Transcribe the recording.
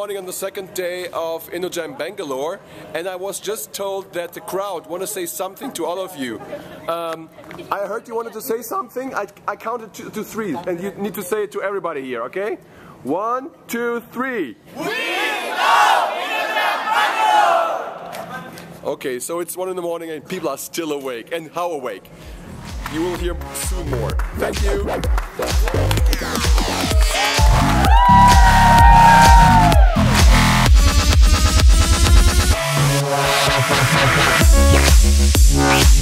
morning on the second day of InnoJam Bangalore, and I was just told that the crowd want to say something to all of you. I heard you wanted to say something. I counted to three, and you need to say it to everybody here, okay? 1, 2, 3. We love InnoJam Bangalore! Okay, so it's 1 in the morning and people are still awake. And how awake? You will hear soon more. Thank you.